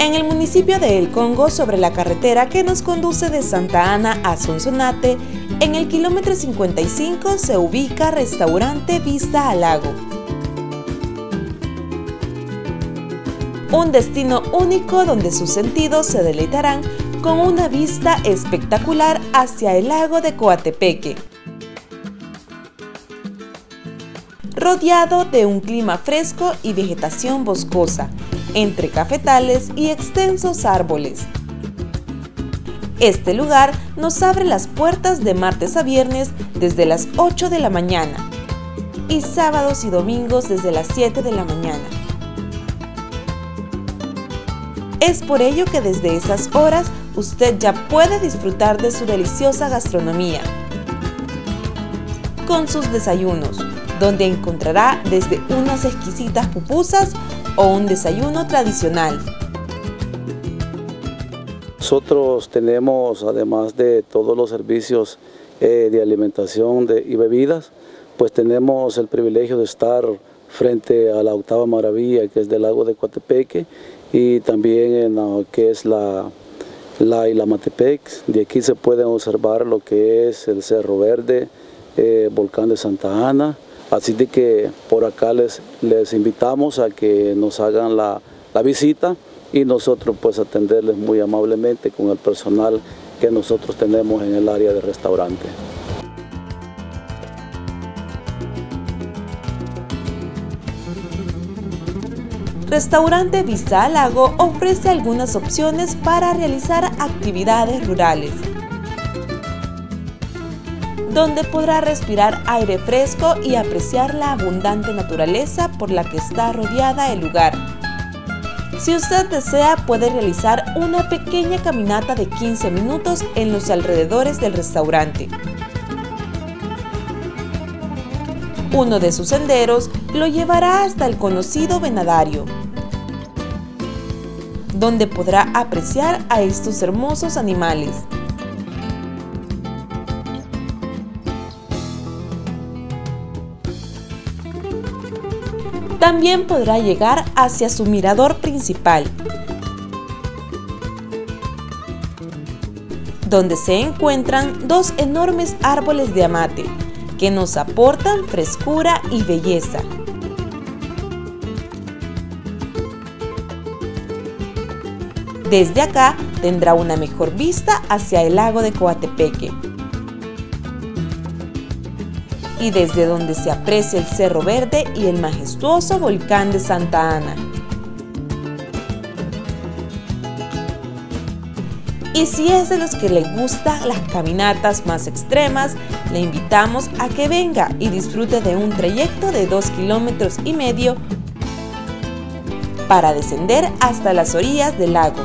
En el municipio de El Congo, sobre la carretera que nos conduce de Santa Ana a Sonsonate, en el kilómetro 55 se ubica Restaurante Vista al Lago. Un destino único donde sus sentidos se deleitarán con una vista espectacular hacia el lago de Coatepeque. Rodeado de un clima fresco y vegetación boscosa, entre cafetales y extensos árboles. Este lugar nos abre las puertas de martes a viernes desde las 8 de la mañana y sábados y domingos desde las 7 de la mañana. Es por ello que desde esas horas usted ya puede disfrutar de su deliciosa gastronomía con sus desayunos, donde encontrará desde unas exquisitas pupusas o un desayuno tradicional. Nosotros tenemos, además de todos los servicios de alimentación y bebidas, pues tenemos el privilegio de estar frente a la octava maravilla, que es del lago de Coatepeque, y también en lo que es la Ilamatepec. De aquí se pueden observar lo que es el Cerro Verde, volcán de Santa Ana. Así de que por acá les invitamos a que nos hagan la visita y nosotros pues atenderles muy amablemente con el personal que nosotros tenemos en el área de restaurante. Restaurante Vista al Lago ofrece algunas opciones para realizar actividades rurales, donde podrá respirar aire fresco y apreciar la abundante naturaleza por la que está rodeada el lugar. Si usted desea, puede realizar una pequeña caminata de 15 minutos en los alrededores del restaurante. Uno de sus senderos lo llevará hasta el conocido venadario, donde podrá apreciar a estos hermosos animales. También podrá llegar hacia su mirador principal, donde se encuentran dos enormes árboles de amate que nos aportan frescura y belleza. Desde acá tendrá una mejor vista hacia el lago de Coatepeque, y desde donde se aprecia el Cerro Verde y el majestuoso volcán de Santa Ana. Y si es de los que le gustan las caminatas más extremas, le invitamos a que venga y disfrute de un trayecto de 2,5 kilómetros para descender hasta las orillas del lago.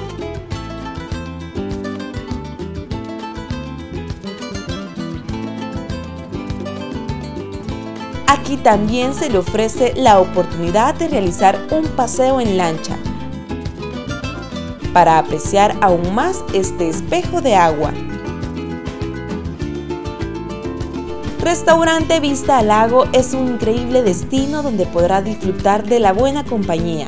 Aquí también se le ofrece la oportunidad de realizar un paseo en lancha para apreciar aún más este espejo de agua. Restaurante Vista al Lago es un increíble destino donde podrá disfrutar de la buena compañía,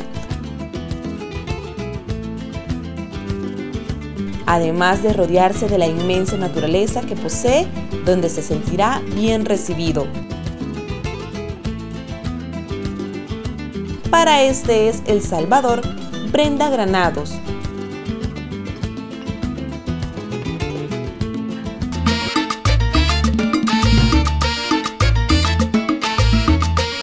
además de rodearse de la inmensa naturaleza que posee, donde se sentirá bien recibido. Para este es El Salvador, Brenda Granados,